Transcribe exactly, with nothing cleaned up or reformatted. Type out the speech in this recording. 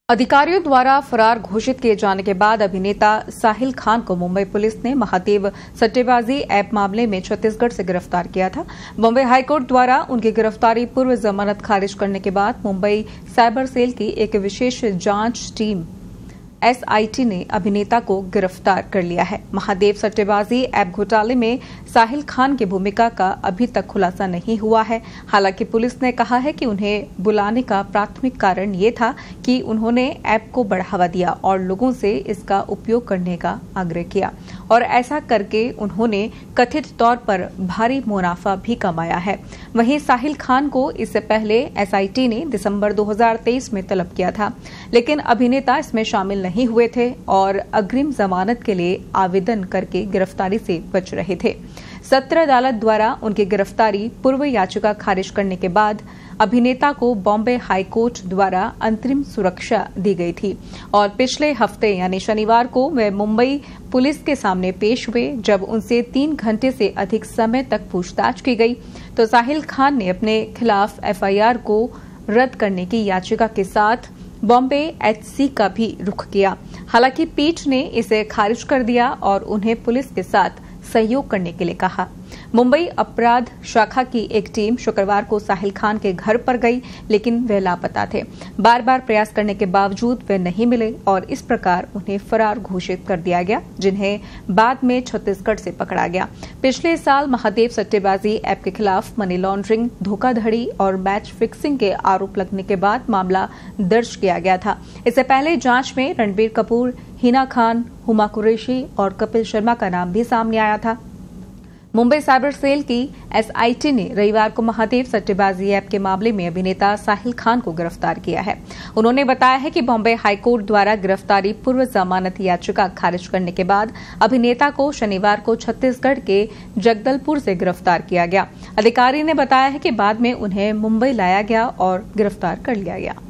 अधिकारियों द्वारा फरार घोषित किए जाने के बाद अभिनेता साहिल खान को मुंबई पुलिस ने महादेव सट्टेबाजी ऐप मामले में छत्तीसगढ़ से गिरफ्तार किया था। मुंबई हाईकोर्ट द्वारा उनकी गिरफ्तारी पूर्व जमानत खारिज करने के बाद मुंबई साइबर सेल की एक विशेष जांच टीम एसआईटी ने अभिनेता को गिरफ्तार कर लिया है। महादेव सट्टेबाजी ऐप घोटाले में साहिल खान की भूमिका का अभी तक खुलासा नहीं हुआ है। हालांकि पुलिस ने कहा है कि उन्हें बुलाने का प्राथमिक कारण ये था कि उन्होंने ऐप को बढ़ावा दिया और लोगों से इसका उपयोग करने का आग्रह किया और ऐसा करके उन्होंने कथित तौर पर भारी मुनाफा भी कमाया है। वहीं साहिल खान को इससे पहले एसआईटी ने दिसंबर दो हज़ार तेईस में तलब किया था, लेकिन अभिनेता इसमें शामिल नहीं हुए थे और अग्रिम जमानत के लिए आवेदन करके गिरफ्तारी से बच रहे थे। सत्र अदालत द्वारा उनकी गिरफ्तारी पूर्व याचिका खारिज करने के बाद अभिनेता को बॉम्बे हाईकोर्ट द्वारा अंतरिम सुरक्षा दी गई थी और पिछले हफ्ते यानी शनिवार को वे मुंबई पुलिस के सामने पेश हुए। जब उनसे तीन घंटे से अधिक समय तक पूछताछ की गई तो साहिल खान ने अपने खिलाफ एफआईआर को रद्द करने की याचिका के साथ बॉम्बे एचसी का भी रुख किया। हालांकि पीठ ने इसे खारिज कर दिया और उन्हें पुलिस के साथ सहयोग करने के लिए कहा। मुंबई अपराध शाखा की एक टीम शुक्रवार को साहिल खान के घर पर गई, लेकिन वे लापता थे। बार बार प्रयास करने के बावजूद वे नहीं मिले और इस प्रकार उन्हें फरार घोषित कर दिया गया, जिन्हें बाद में छत्तीसगढ़ से पकड़ा गया। पिछले साल महादेव सट्टेबाजी ऐप के खिलाफ मनी लॉन्ड्रिंग, धोखाधड़ी और मैच फिक्सिंग के आरोप लगने के बाद मामला दर्ज किया गया था। इससे पहले जांच में रणबीर कपूर, हिना खान, हुमा कुरैशी और कपिल शर्मा का नाम भी सामने आया था। मुंबई साइबर सेल की एसआईटी ने रविवार को महादेव सट्टेबाजी ऐप के मामले में अभिनेता साहिल खान को गिरफ्तार किया है। उन्होंने बताया है कि बॉम्बे हाईकोर्ट द्वारा गिरफ्तारी पूर्व जमानत याचिका खारिज करने के बाद अभिनेता को शनिवार को छत्तीसगढ़ के जगदलपुर से गिरफ्तार किया गया। अधिकारी ने बताया है कि बाद में उन्हें मुंबई लाया गया और गिरफ्तार कर लिया गया।